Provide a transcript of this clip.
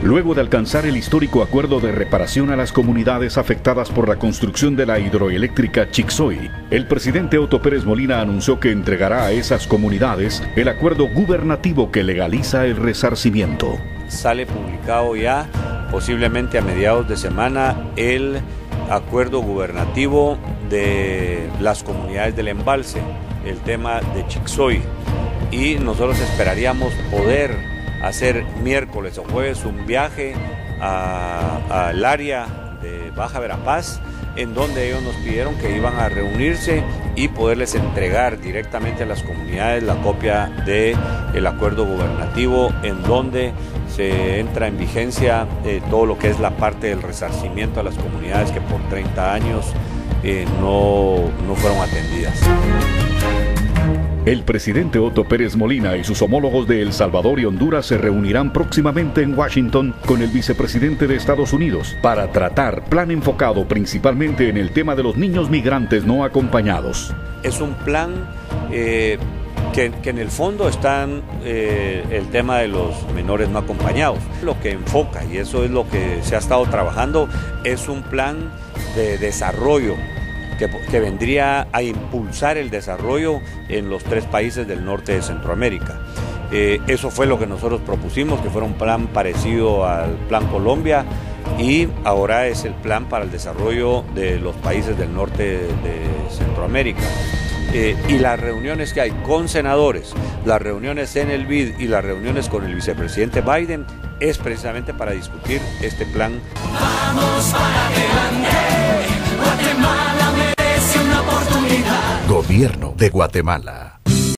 Luego de alcanzar el histórico acuerdo de reparación a las comunidades afectadas por la construcción de la hidroeléctrica Chixoy, el presidente Otto Pérez Molina anunció que entregará a esas comunidades el acuerdo gubernativo que legaliza el resarcimiento. Sale publicado ya, posiblemente a mediados de semana, el acuerdo gubernativo de las comunidades del embalse, el tema de Chixoy, y nosotros esperaríamos poder hacer miércoles o jueves un viaje al área de Baja Verapaz, en donde ellos nos pidieron que iban a reunirse y poderles entregar directamente a las comunidades la copia del acuerdo gubernativo, en donde se entra en vigencia todo lo que es la parte del resarcimiento a las comunidades que por 30 años no fueron atendidas. El presidente Otto Pérez Molina y sus homólogos de El Salvador y Honduras se reunirán próximamente en Washington con el vicepresidente de Estados Unidos para tratar plan enfocado principalmente en el tema de los niños migrantes no acompañados. Es un plan que en el fondo están el tema de los menores no acompañados. Lo que enfoca, y eso es lo que se ha estado trabajando, es un plan de desarrollo que vendría a impulsar el desarrollo en los 3 países del norte de Centroamérica. Eso fue lo que nosotros propusimos, que fuera un plan parecido al Plan Colombia, y ahora es el plan para el desarrollo de los países del norte de Centroamérica. Y las reuniones que hay con senadores, las reuniones en el BID y las reuniones con el vicepresidente Biden es precisamente para discutir este plan. Vamos para adelante, Guatemala merece una oportunidad. Gobierno de Guatemala.